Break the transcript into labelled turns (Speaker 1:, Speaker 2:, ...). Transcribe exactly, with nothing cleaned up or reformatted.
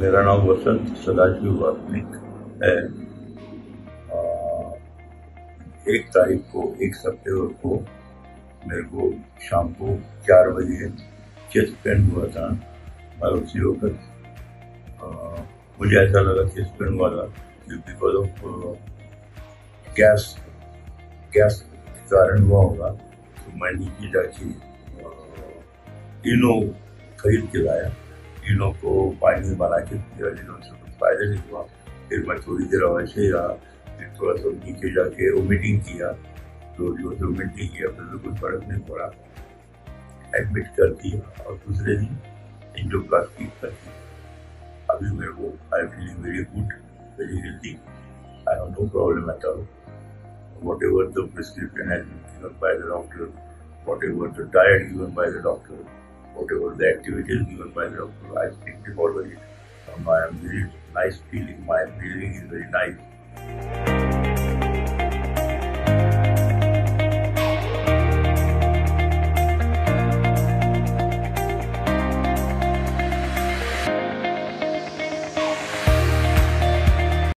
Speaker 1: मेरा नाम वसंत सदाशिव वार्तनिक है। एक तारीख को एक सितंबर को मेरे को शाम को चार बजे चेस्ट पेन हुआ था। और उसी वक्त मुझे ऐसा लगा चेस्ट पेन हुआ था बिकॉज ऑफ गैस गैस के कारण हुआ होगा। तो मैं नीचे जाके इनो खरीद के लाया। इनो को पानी में बना के पिया, जिन्होंने से कुछ फायदा नहीं हुआ। फिर मैं थोड़ी देर वैसे ही रहा, फिर थोड़ा सा नीचे जाके वोमिटिंग किया, दो दिनों से वोमिटिंग किया, फिर तो कुछ फर्क नहीं पड़ा, एडमिट कर दिया और दूसरे दिन एंजियोप्लास्टी कर दी। अभी मेरे को I feeling very good, very healthy, I have no problem at all. Whatever the prescription has been given by the doctor, whatever the diet given by the doctor, whatever the activities given by the doctor, I think to follow it. Um, I am very nice feeling, my breathing is very nice.